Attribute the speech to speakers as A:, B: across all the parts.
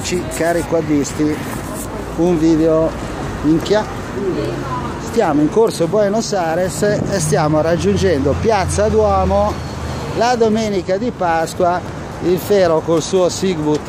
A: amici cari quadristi, un video minchia. Stiamo in corso Buenos Aires e stiamo raggiungendo Piazza Duomo la domenica di Pasqua. Il Fero col suo Segway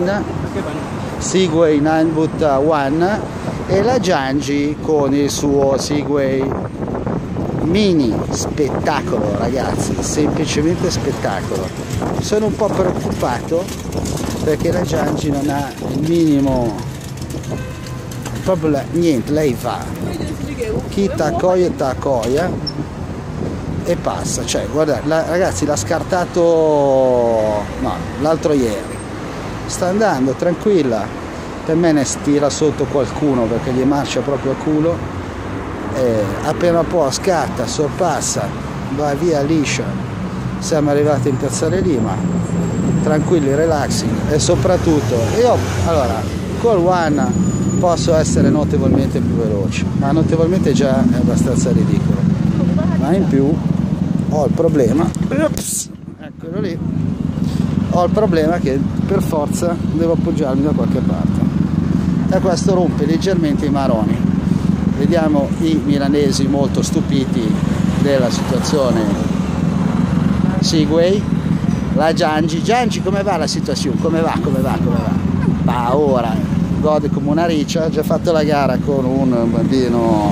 A: 9-Boot-1 e la Giangi con il suo Segway Mini. Spettacolo ragazzi, semplicemente spettacolo. Sono un po' preoccupato perché la Giangi non ha il minimo, proprio niente, lei va chi t'accoia e passa, cioè guarda, ragazzi l'ha scartato no, l'altro ieri, sta andando tranquilla, per me ne stira sotto qualcuno perché gli marcia proprio a culo, appena può scatta, sorpassa, va via liscia. Siamo arrivati in Piazzale Lima tranquilli, relaxing, e soprattutto io allora col One posso essere notevolmente più veloce, ma notevolmente già è abbastanza ridicolo, ma in più ho il problema, eccolo lì, ho il problema che per forza devo appoggiarmi da qualche parte e questo rompe leggermente i maroni. Vediamo i milanesi molto stupiti della situazione Segway. La Giangi, come va la situazione? Come va? Ma ora gode come una riccia, ha già fatto la gara con un bambino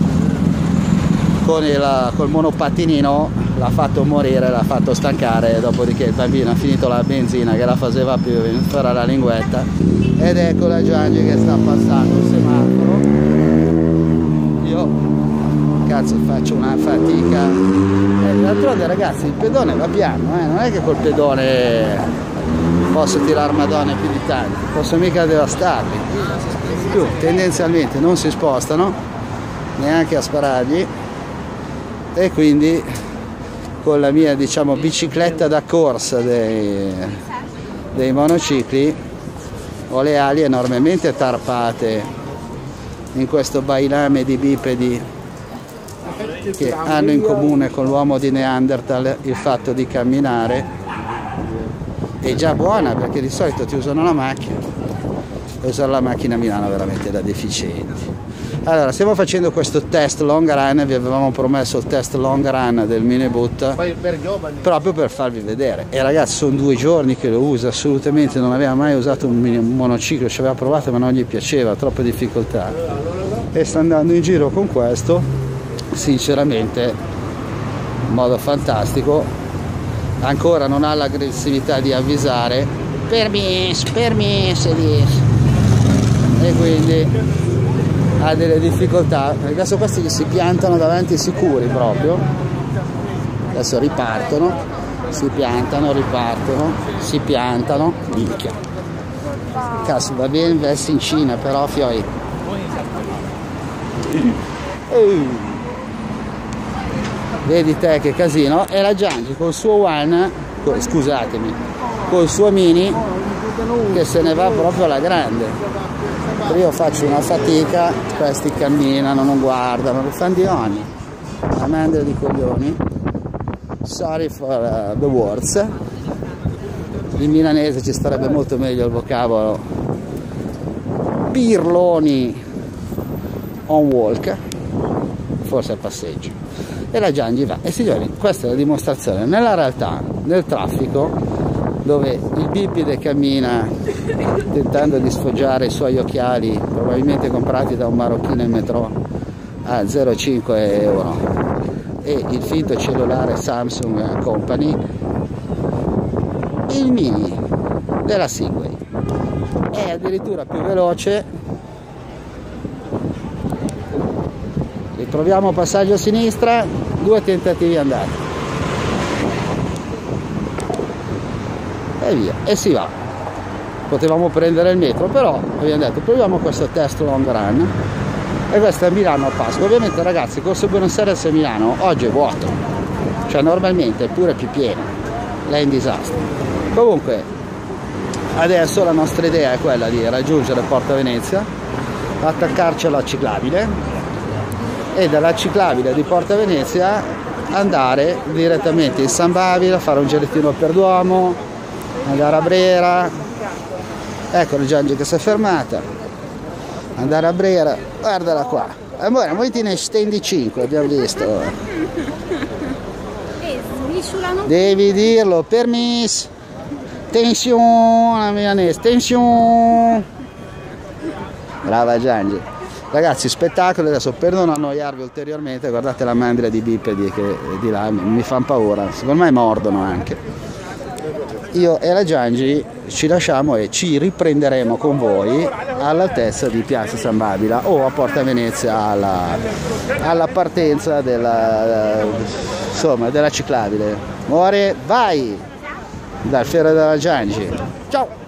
A: col monopatinino, l'ha fatto morire, l'ha fatto stancare, dopodiché il bambino ha finito la benzina che la faceva più fare la linguetta ed ecco la Giangi che sta passando il semaforo. Io cazzo faccio una fatica, d'altronde ragazzi il pedone va piano, non è che col pedone posso tirare madonna più di tanti, posso mica devastarli, più tendenzialmente non si spostano neanche a sparargli e quindi con la mia diciamo bicicletta da corsa dei monocicli ho le ali enormemente tarpate in questo bailame di bipedi che hanno in comune con l'uomo di Neanderthal il fatto di camminare. È già buona perché di solito ti usano la macchina e usare la macchina a Milano è veramente da deficienti. Allora stiamo facendo questo test long run, vi avevamo promesso il test long run del mini boot proprio per farvi vedere, e ragazzi sono 2 giorni che lo usa, assolutamente non aveva mai usato un monociclo, ci aveva provato ma non gli piaceva, troppe difficoltà, e sta andando in giro con questo sinceramente in modo fantastico. Ancora non ha l'aggressività di avvisare permesso e quindi ha delle difficoltà. Adesso questi che si piantano davanti sicuri proprio, adesso ripartono, si piantano, ripartono, si piantano, minchia cazzo va bene verso in Cina però fioi. Vedi te che casino. E la Giangi col suo One, scusatemi, col suo Mini che se ne va proprio alla grande. Io faccio una fatica, questi camminano, non guardano, fandioni, la mandria di coglioni, sorry for the words. In milanese ci starebbe molto meglio il vocabolo pirloni on walk, forse a passeggio. E la Giangi va. E signori, questa è la dimostrazione nella realtà, nel traffico, dove il bipede cammina tentando di sfoggiare i suoi occhiali, probabilmente comprati da un marocchino in metro a 0,5 euro, e il finto cellulare Samsung Company, il Mini della Segway è addirittura più veloce. Ritroviamo passaggio a sinistra, 2 tentativi andati e via, e si va. Potevamo prendere il metro, però abbiamo detto proviamo questo test long run, e questo è a Milano a Pasqua. Ovviamente ragazzi, corso Buenos Aires a Milano oggi è vuoto, cioè normalmente è pure più pieno, lei è in disastro. Comunque adesso la nostra idea è quella di raggiungere Porta Venezia, attaccarci alla ciclabile e dalla ciclabile di Porta Venezia andare direttamente in San Babila, fare un girettino per Duomo, andare a Brera, Ecco la Giangi che si è fermata. Andare a Brera, guardala qua. Amore, voi te ne stendi 5, abbiamo visto. Devi dirlo, permesso. Tensione, milanese, tensione. Brava Giangi. Ragazzi, spettacolo, adesso per non annoiarvi ulteriormente, guardate la mandria di bipedi che di là mi fanno paura, secondo me mordono anche. Io e la Giangi ci lasciamo e ci riprenderemo con voi all'altezza di Piazza San Babila o a Porta Venezia alla partenza della ciclabile. Amore, vai! Dal fiero della Giangi. Ciao!